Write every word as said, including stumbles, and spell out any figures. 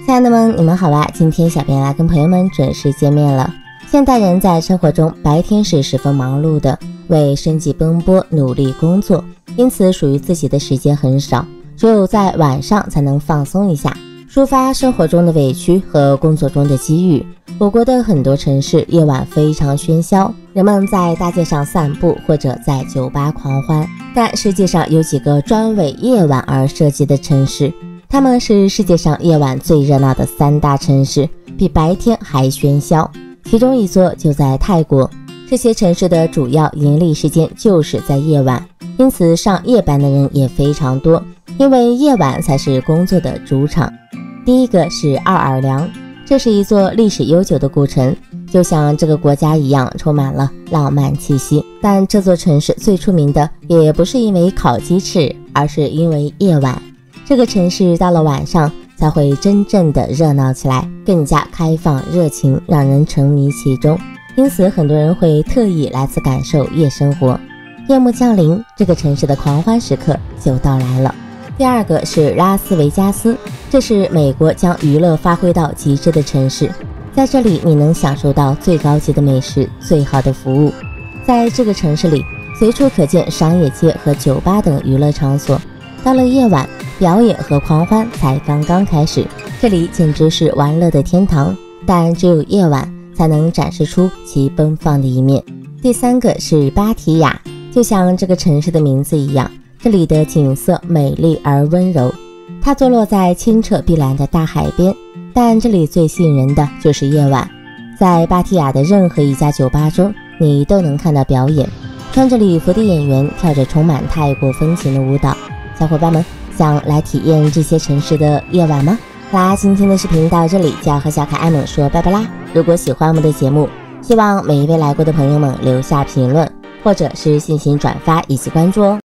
亲爱的们，你们好吧？今天小编来跟朋友们准时见面了。现代人在生活中白天是十分忙碌的，为生计奔波，努力工作，因此属于自己的时间很少，只有在晚上才能放松一下，抒发生活中的委屈和工作中的机遇。我国的很多城市夜晚非常喧嚣，人们在大街上散步或者在酒吧狂欢，但世界上有几个专为夜晚而设计的城市，它们是世界上夜晚最热闹的三大城市，比白天还喧嚣。其中一座就在泰国，这些城市的主要盈利时间就是在夜晚，因此上夜班的人也非常多，因为夜晚才是工作的主场。第一个是奥尔良，这是一座历史悠久的古城，就像这个国家一样充满了浪漫气息。但这座城市最出名的也不是因为烤鸡翅，而是因为夜晚。这个城市到了晚上才会真正的热闹起来，更加开放热情，让人沉迷其中，因此很多人会特意来此感受夜生活。夜幕降临，这个城市的狂欢时刻就到来了。第二个是拉斯维加斯，这是美国将娱乐发挥到极致的城市，在这里你能享受到最高级的美食，最好的服务。在这个城市里，随处可见商业街和酒吧等娱乐场所，到了夜晚，表演和狂欢才刚刚开始，这里简直是玩乐的天堂，但只有夜晚才能展示出其奔放的一面。第三个是芭提雅，就像这个城市的名字一样，这里的景色美丽而温柔，它坐落在清澈碧蓝的大海边，但这里最吸引人的就是夜晚。在芭提雅的任何一家酒吧中，你都能看到表演，穿着礼服的演员跳着充满泰国风情的舞蹈。小伙伴们想来体验这些城市的夜晚吗？好啦，今天的视频到这里就要和小可爱们说拜拜啦！如果喜欢我们的节目，希望每一位来过的朋友们留下评论，或者是进行转发以及关注哦。